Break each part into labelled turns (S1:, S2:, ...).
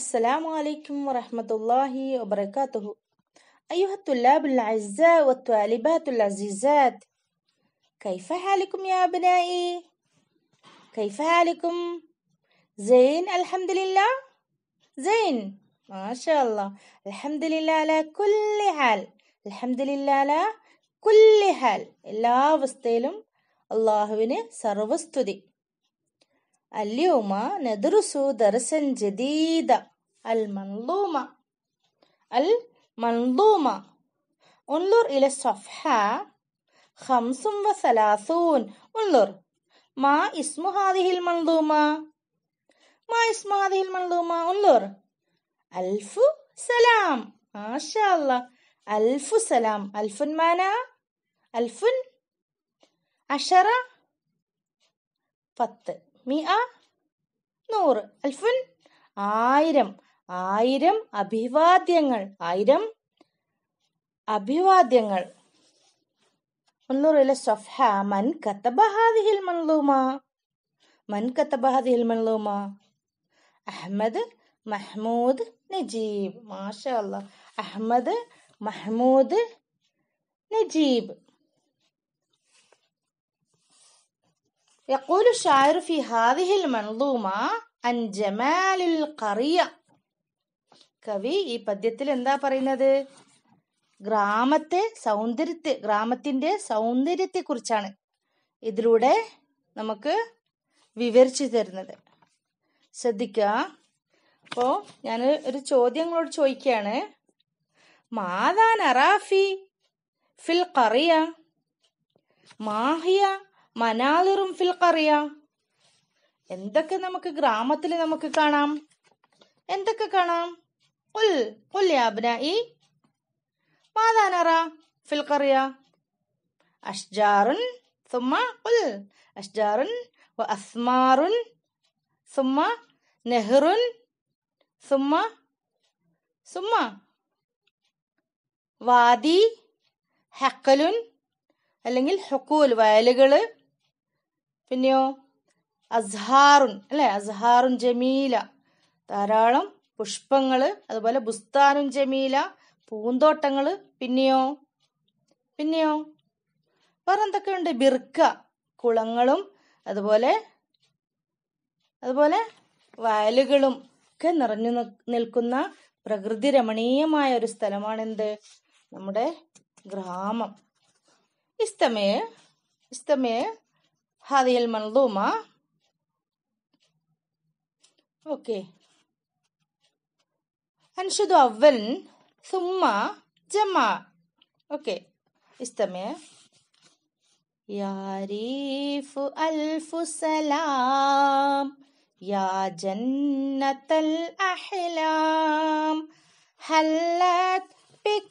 S1: السلام عليكم ورحمة الله وبركاته. أيها الطلاب الأعزاء والطالبات العزيزات، كيف حالكم يا أبنائي؟ كيف حالكم؟ زين الحمد لله. زين ما شاء الله. الحمد لله على كل حال. الحمد لله على كل حال. എല്ലാ അവസ്ഥയിലും അല്ലാഹുവിന് സർവസ്തുതി. اليوم ندرس درسا جديدا المنظومة. انظر إلى الصفحة 35. انظر ما اسم هذه المنظومة. انظر ألف سلام. ما شاء الله. ألف سلام. ألف معنى ألف 10 10 100 100 ألف 1000 1000 അഭിവാദ്യങ്ങൾ 1000 അഭിവാദ്യങ്ങൾ. انظر إلى الصفحة. من كتب هذه المنظومة؟ أحمد محمود نجيب. ما شاء الله. أحمد محمود نجيب. يقول الشاعر في هذه المنظومة عن جمال القرية. കവി ഈ പദ്യത്തിൽ എന്താ പറയുന്നത്? ഗ്രാമത്തിന്റെ സൗന്ദര്യത്തെ കുറിച്ചാണ് ഇതിലൂടെ നമുക്ക് വിവരിച്ചു തരുന്നത്. ശ്രദ്ധിക്കുക. അപ്പോ ഞാൻ ഒരു ചോദ്യം നിങ്ങളോട് ചോദിക്കുകയാണ്. മാതാ നറാഫി ഫിൽ ഖറിയ മാഹിയ മനാലിറും ഫിൽ ഖറിയ. എന്തൊക്കെ നമുക്ക് ഗ്രാമത്തിൽ നമുക്ക് കാണാം? എന്തൊക്കെ കാണാം? ഖുൽ യാ അബ്നാഇ മാദാ നറാ ഫിൽ ഖറിയ? അഷ്ജാറുൻ ثم ഖുൽ അഷ്ജാറുൻ വഅസ്മാറുൻ ثم നഹ്റുൻ ثم വാദി ഹഖലുൻ അല്ലെങ്കിൽ ഹുക്കൂൽ വയലുകള്. പിന്നെയോ അസ്ഹാറുൻ അല്ലെ, അസ്ഹാറുൻ ജമീല ധാരാളം പുഷ്പങ്ങള്. അതുപോലെ ബുസ്താനുൻ ജമീല പൂന്തോട്ടങ്ങള്. പിന്നെയോ വേറെന്തൊക്കെയുണ്ട്? ബിർക്ക കുളങ്ങളും അതുപോലെ വയലുകളും ഒക്കെ നിറഞ്ഞു നിൽക്കുന്ന പ്രകൃതി രമണീയമായ ഒരു സ്ഥലമാണെന്ത്? നമ്മുടെ ഗ്രാമം. استمع هذه المنظومة. اوكي أنشد أولا ثم جمع. اوكي استمع. يا ريف ألف سلام يا جنة الأحلام حلت بك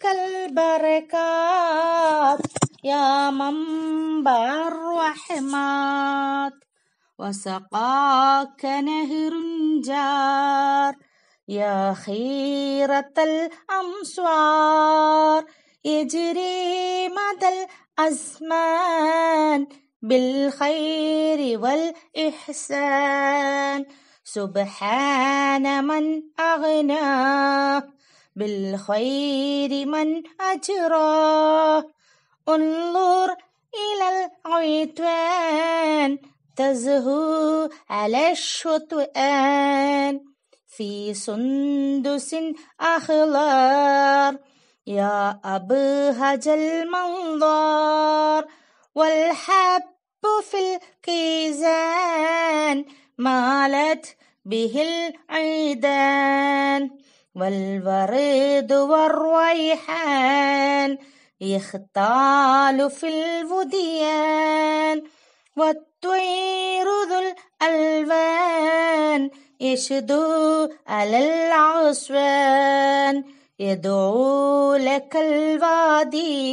S1: البركات يا منبع الرحمات وسقاك نهر جار يا خيرة الأمصار يجري مدى الأزمان بالخير والإحسان سبحان من أغناه بالخير من أجراه انظر إلى العيتوان تزهو على الشطآن في سندس أخضر يا أبهج المنظر والحب في الكيزان مالت به العيدان والورد والريحان يختال في الوديان والطير ذو الألوان يشدو على العصوان يدعو لك الوادي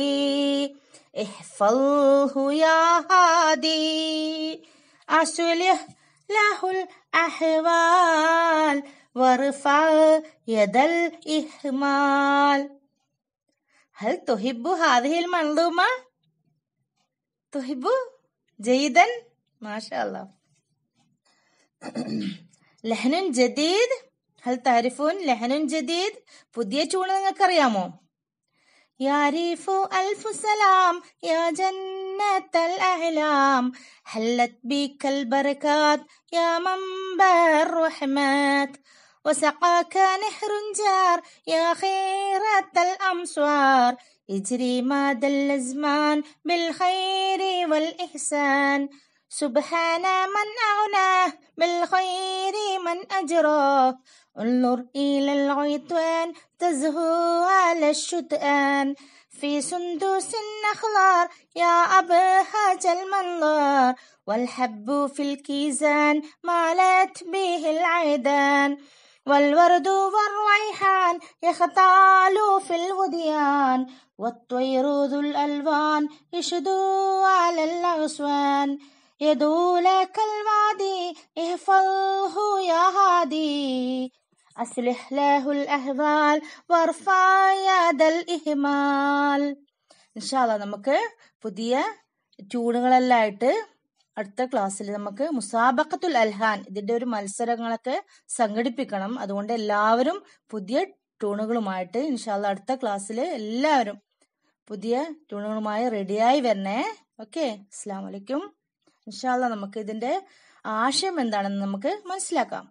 S1: احفظه يا هادي أصلح له الأحوال وارفع يد الإهمال. هل تحب هذه المنظومة؟ تحب جيدا؟ ما شاء الله. لحن جديد ഹൽ താരിഫൂൻ ലഹനുൻ ജദീദ്? പുതിയ ട്യൂൺ നിങ്ങൾക്കറിയാമോ? يعرف ألف سلام يا جنة الأحلام حلت بك البركات يا منبع الرحمات وسقاك نهر جار يا خيرة الأمصار يجري مدى الأزمان بالخير والإحسان سبحان من أغناه بالخير من أجراه انظر إلى الغيطان تزهو على الشتآن في سندس أخضر يا أبهج المنظر والحب في الكيزان مالت به العيدان والورد والريحان يختال في الوديان والطير ذو الألوان يشدو على الأغصان يدعو لك الوادي احفظه يا هادي أصلح له الأحوال وارفع يد الإهمال. ഇൻഷാല്ലാ നമുക്ക് പുതിയ ട്യൂണുകളെല്ലാം ആയിട്ട് അടുത്ത ക്ലാസ്സിൽ നമുക്ക് മുസാബഖത്തുൽ അൽഹാൻ ഇതിന്റെ ഒരു മത്സരങ്ങളൊക്കെ സംഘടിപ്പിക്കണം. അതുകൊണ്ട് എല്ലാവരും പുതിയ ട്യൂണുകളുമായിട്ട് ഇൻഷാല്ലാ അടുത്ത ക്ലാസ്സിൽ എല്ലാവരും പുതിയ ട്യൂണുകളുമായി റെഡിയായി വരണേ. ഓക്കെ, അസ്സലാമു അലൈക്കും. ഇൻഷാല്ലാ നമുക്ക് ഇതിന്റെ ആശയം എന്താണെന്ന് നമുക്ക് മനസ്സിലാക്കാം.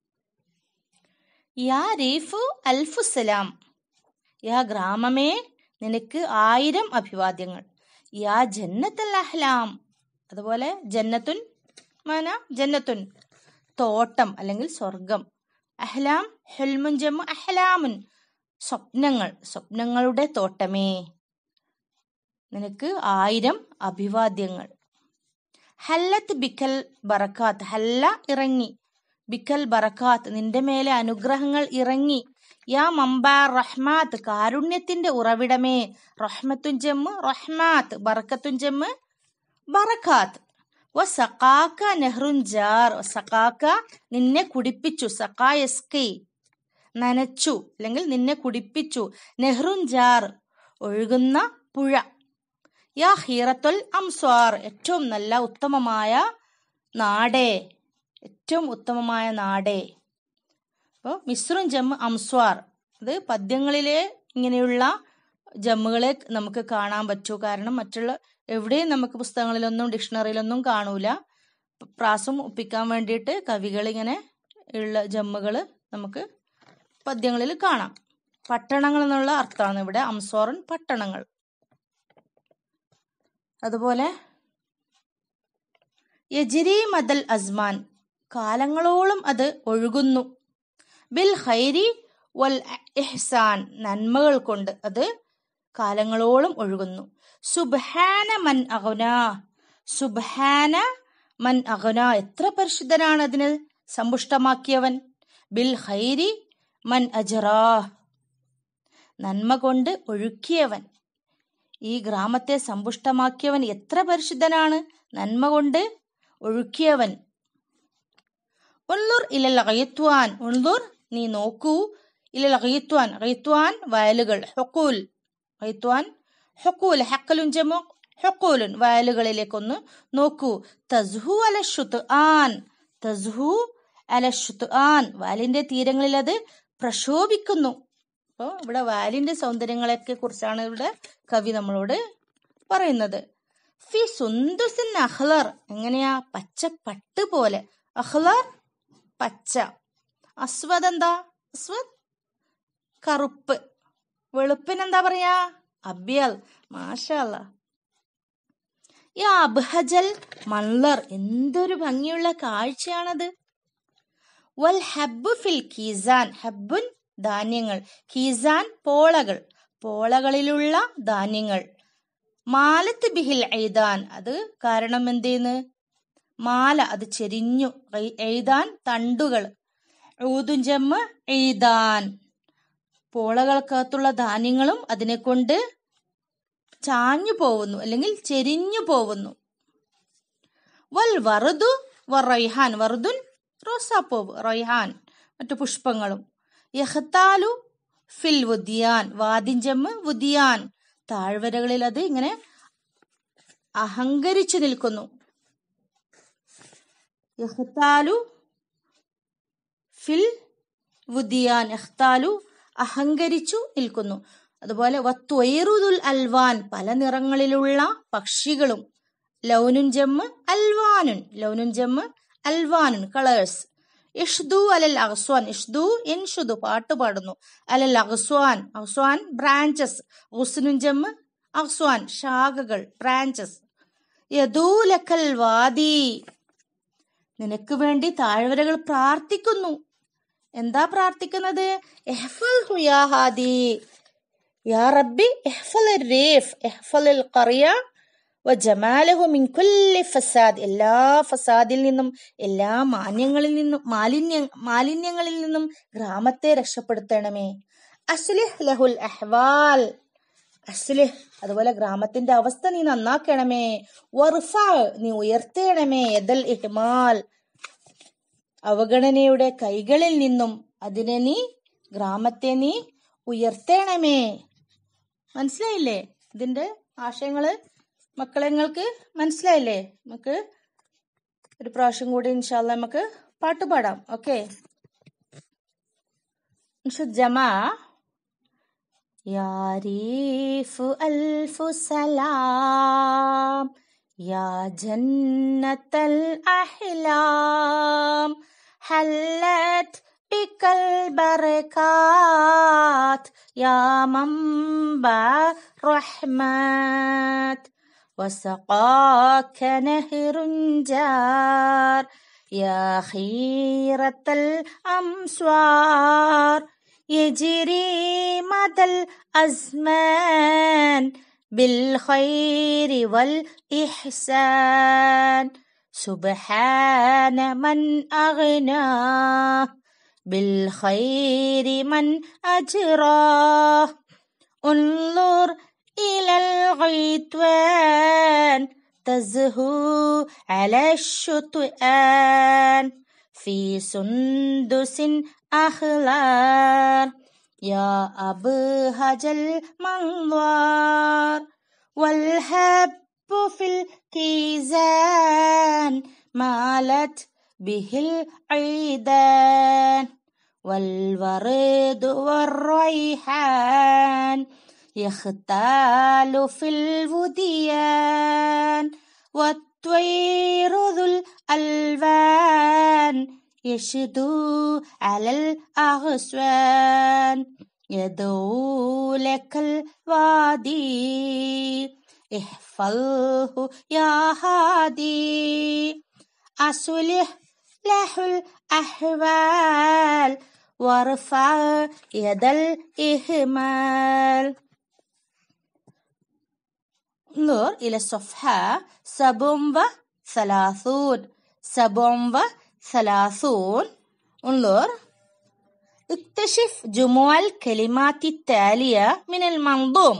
S1: യാ റീഫു അൽഫുസലാം, യാ ഗ്രാമമേ നിനക്ക് 1000 അഭിവാദ്യങ്ങൾ. യാ ജന്നത്തുൽ അഹ്ലാം, അതുപോലെ ജന്നത്തുൻ മാന ജന്നത്തുൻ തോട്ടം അല്ലെങ്കിൽ സ്വർഗം. അഹ്ലാം ഹുൽമുൻ ജമു അഹ്ലാമുൻ സ്വപ്നങ്ങൾ, സ്വപ്നങ്ങളുടെ തോട്ടമേ നിനക്ക് 1000 അഭിവാദ്യങ്ങൾ. ഹല്ലത്ത് ബിക്കൽ ബറക്കാത്ത്, ഹല്ല ഇറങ്ങി, ബിക്കൽ ബറക്കാത്ത് നിന്റെ മേലെ അനുഗ്രഹങ്ങൾ ഇറങ്ങി. യാ മംബാ റഹ്മാത്ത് കാരുണ്യത്തിന്റെ ഉറവിടമേ, റഹ്മത്തുൻ ജമ്മ് റഹ്മാത്ത്, ബറക്കത്തുൻ ജമ്മ് ബറക്കാത്ത്. വസഖാക നെഹ്റുൻ ജാർ, സഖാക നിന്നെ കുടിപ്പിച്ചു, സഖായസ്കി നനച്ചു അല്ലെങ്കിൽ നിന്നെ കുടിപ്പിച്ചു. നെഹ്റുൻ ജാർ ഒഴുകുന്ന പുഴ. യാ ഹീറത്തുൽ അംസ്വാർ ഏറ്റവും നല്ല ഉത്തമമായ നാടേ, ഏറ്റവും ഉത്തമമായ നാടേ. അപ്പോൾ മിസ്റുൻ ജമ്മ് അംസ്വാർ, അത് പദ്യങ്ങളിലെ ഇങ്ങനെയുള്ള ജമ്മുകളെ നമുക്ക് കാണാൻ പറ്റൂ. കാരണം മറ്റുള്ള എവിടെയും നമുക്ക് പുസ്തകങ്ങളിലൊന്നും ഡിക്ഷണറിയിലൊന്നും കാണൂല. പ്രാസം ഒപ്പിക്കാൻ വേണ്ടിയിട്ട് കവികൾ ഇങ്ങനെ ഉള്ള ജമ്മുകൾ നമുക്ക് പദ്യങ്ങളിൽ കാണാം. പട്ടണങ്ങൾ എന്നുള്ള അർത്ഥമാണ് ഇവിടെ അംസ്വാറൻ പട്ടണങ്ങൾ. അതുപോലെ യജ്രി മദൽ അസ്മാൻ കാലങ്ങളോളം അത് ഒഴുകുന്നു. ബിൽ ഖൈരി വൽ ഇഹ്സാൻ നന്മകൾ കൊണ്ട് അത് കാലങ്ങളോളം ഒഴുകുന്നു. സുബ്ഹാന മൻ അഗ്ന, സുബ്ഹാന മൻ അഗ്ന എത്ര പരിശുദ്ധനാണ് അതിനെ സമ്പുഷ്ടമാക്കിയവൻ. ബിൽ ഖൈരി മൻ അജ്റാ നന്മ കൊണ്ട് ഒഴുക്കിയവൻ. ഈ ഗ്രാമത്തെ സമ്പുഷ്ടമാക്കിയവൻ എത്ര പരിശുദ്ധനാണ്, നന്മ കൊണ്ട് ഒഴുക്കിയവൻ. ഉൻളുർ ഇലൽ ഗൈത്വാൻ, ഉൻളുർ നീ നോക്കൂ, ഇലൽ ഗൈത്വാൻ, ഗൈത്വാൻ വയലുകൾ, ഹുഖൂൽ, ഗൈത്വാൻ ഹുഖൂൽ, ഹഖലുൻ ജമു ഹുഖൂലുൻ വയലുകളിലേക്കൊന്ന് നോക്കൂ. തസ്ഹു അല ശുത്ആൻ, തസ്ഹു അല ശുത്ആൻ വയലിന്റെ തീരങ്ങളിൽ അത് പ്രശോഭിക്കുന്നു. അപ്പോൾ ഇവിടെ വയലിന്റെ സൗന്ദര്യങ്ങളെയൊക്കെ കുറിച്ചാണ് ഇവിടെ കവി നമ്മളോട് പറയുന്നത്. ഫി സുന്ദുസിൻ അഖ്ലർ എങ്ങനെയാ, പച്ച പട്ട് പോലെ. അഖ്ലർ പച്ച, അസ്വദ് എന്താ, അസ്വദ് കറുപ്പ്, വെളുപ്പിനെന്താ പറയാ, അബ്യൽ. മാഷാ അല്ലാഹ്. യാ അബ്ഹജൽ മൻളർ എന്തൊരു ഭംഗിയുള്ള കാഴ്ചയാണത്. വൽ ഹബ്ബു ഫിൽ കീസാൻ, ഹബ്ബുൻ ധാന്യങ്ങൾ, കീസാൻ പോളകൾ, പോളകളിലുള്ള ധാന്യങ്ങൾ. മാലത്ത് ബിഹിൽ എയ്താൻ അത് കാരണം എന്തേന്ന്, മാല അത് ചെരിഞ്ഞു. എയ്താൻ തണ്ടുകൾ. ഊദുൻ ജമ്മ് എയ്താൻ പോളകൾക്കകത്തുള്ള ധാന്യങ്ങളും അതിനെ കൊണ്ട് ചാഞ്ഞു പോകുന്നു അല്ലെങ്കിൽ ചെരിഞ്ഞു പോകുന്നു. വൽ വറുദു വറൈഹാൻ, വറുദുൻ റോസാപ്പൂവ്, റൈഹാൻ മറ്റു പുഷ്പങ്ങളും. യഹ്താലു ഫിൽ വുദിയാൻ, വാദിൻ ജമ്മ് വുദിയാൻ താഴ്വരകളിൽ അത് ഇങ്ങനെ അഹങ്കരിച്ചു നിൽക്കുന്നു. യഹ്താലു ഫിൽ വുദിയാൻ ഇഖ്താലു അഹങ്കരിച്ചു നിൽക്കുന്നു. അതുപോലെ വത്വൈറുദുൽ അൽവാൻ പല നിറങ്ങളിലുള്ള പക്ഷികളും. ലൗനുൻ ജമ്മ് അൽവാനുൻ, ലൗനുൻ ജമ്മ് അൽവാനുൻ കളേഴ്സ്. ഇഷ്ദു അലൽ അഗ്സ്വാൻ, ഇഷ്ദു ഇൻഷുദു പാട്ട് പാടുന്നു. അലൽ അഗ്സ്വാൻ, അഗ്സ്വാൻ ബ്രാഞ്ചസ്. ഗുസ്നുൻ ജമ്മ് അഗ്സ്വാൻ ശാഖകൾ ബ്രാഞ്ചസ്. യദൂലക്കൽ വാദി നിനക്ക് വേണ്ടി താഴ്വരകൾ പ്രാർത്ഥിക്കുന്നു. എന്താ പ്രാർത്ഥിക്കുന്നത്? ഇഹ്ഫൽഹു യാ ഹാദി, യാ റബ്ബി ഇഹ്ഫൽ റീഫ് ഇഹ്ഫൽ ഖറിയ വജമാലഹു മിൻ കുല്ലി ഫസാദ്, എല്ലാ ഫസാദിൽ നിന്നും എല്ലാ മാലിന്യങ്ങളിൽ നിന്നും ഗ്രാമത്തെ രക്ഷപ്പെടുത്തണമേ. അസ്ലിഹ് ലഹുൽ അഹ്വാൽ, അസ്ലിഹ് അതുപോലെ ഗ്രാമത്തിന്റെ അവസ്ഥ നീ നന്നാക്കണമേ. വർഫ നീ ഉയർത്തേണമേ. യദൽ ഇഹ്മാൽ അവഗണനയുടെ കൈകളിൽ നിന്നും അതിനെ നീ ഗ്രാമത്തെ നീ ഉയർത്തേണമേ. മനസ്സിലായില്ലേ? ഇതിന്റെ ആശയങ്ങള് മക്കളെങ്ങൾക്ക് മനസ്സിലായില്ലേ? നമുക്ക് ഒരു പ്രാവശ്യം കൂടി ഇൻഷാ അല്ലാഹ് നമുക്ക് പാട്ട് പാടാം. ഓക്കെ. ജമാ യാ റീഫ് അൽഫു സലാം യാ ജന്നത്തൽ അഹ്ലാം ഹല്ലത് ബികൽ ബറകാത്ത് യാ മൻബഅ റഹ്മത്ത് وسقاك نهر جار يا خيرة الأمصار يجري مدى الأزمان بالخير والإحسان سبحان من أغناه بالخير من أجراه انظر إلى الغيتوان تزهو على الشطآن في سندس أخضر يا أبهج المنظر والهب في الكيزان مالت به العيدان والورد والريحان يختال في الوديان والطير ذو الألوان يشدو على الأغصان يدعو لك الوادي احفظه يا هادي أصلح له الأحوال وارفع يد الإهمال. انظر إلى الصفحة 37 37. انظر اكتشف جموع الكلمات التالية من المنظوم.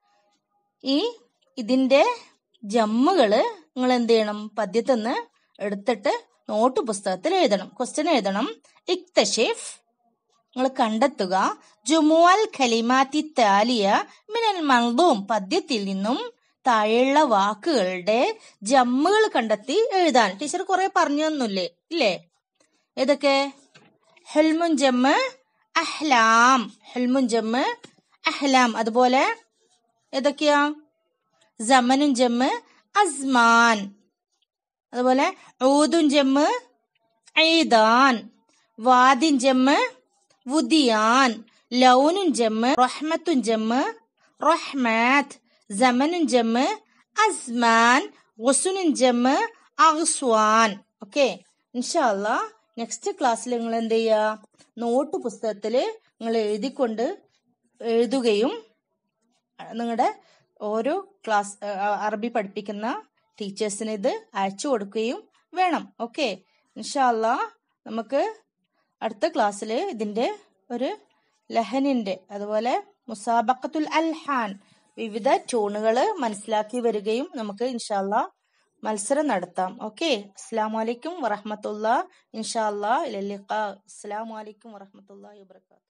S1: ഇതിന്റെ ജമ്മുകള് നിങ്ങൾ എന്ത് ചെയ്യണം? പദ്യത്തിൽ നിന്ന് എടുത്തിട്ട് നോട്ട് പുസ്തകത്തിൽ എഴുതണം. ക്വസ്റ്റ്യൻ എഴുതണം. ഇക്തഷിഫ് നിങ്ങൾ കണ്ടെത്തുക. ജുമുഅൽ കലിമാത്തി താലിയ മിനൽ മൻദൂം പദ്യത്തിൽ നിന്നും താഴെയുള്ള വാക്കുകളുടെ ജമ്മുകൾ കണ്ടെത്തി എഴുതാൻ. ടീച്ചർ കുറെ പറഞ്ഞു തന്നില്ലേ? ഇല്ലേ? ഏതൊക്കെ? ഹുൽമുൻ ജമ്മ് അഹ്ലാം, ഹുൽമുൻ ജമ്മ് അഹ്ലാം. അതുപോലെ ഏതൊക്കെയാ? സമനുൻ ജമ്മ് അസ്മാൻ. അതുപോലെ ഊദുൻ ജമ്മ് ഈദാൻ, വാദിൻ ജമ്മ് വുദിയാൻ, ലൗനുൻ ജമ്മ് റഹ്മത്തുൻ ജമ്മ് റഹ്മത്ത്, സമനുൻ ജമ്മ് അസ്മാൻ, ഗുസ്നുൻ ജമ്മ് അഗ്സ്വാൻ. ഓക്കെ. ഇൻഷാ അല്ലാഹ് നെക്സ്റ്റ് ക്ലാസ്സിൽ നിങ്ങൾ എന്ത് ചെയ്യുക? നോട്ട് പുസ്തകത്തില് നിങ്ങൾ എഴുതുകയും നിങ്ങളുടെ ഓരോ ക്ലാസ് അറബി പഠിപ്പിക്കുന്ന ടീച്ചേഴ്സിന് ഇത് അയച്ചു കൊടുക്കുകയും വേണം. ഓക്കെ. ഇൻഷാ അല്ലാഹ് നമുക്ക് അടുത്ത ക്ലാസ്സിൽ ഇതിന്റെ ഒരു ലഹനിന്റെ അതുപോലെ മുസാബഖത്തുൽ അൽഹാൻ വിവിധ ട്യൂണുകൾ മനസ്സിലാക്കി വരികയും നമുക്ക് ഇൻഷാ അല്ലാഹ് മത്സരം നടത്താം. ഓക്കെ. അസ്സലാമു അലൈക്കും വറഹ്മത്തുള്ളാഹി. ഇൻഷാ അല്ലാഹ് ഇലൽ ലിഖാ. അസ്സലാമു അലൈക്കും വറഹ്മത്തുള്ളാഹി വബറകാതുഹു.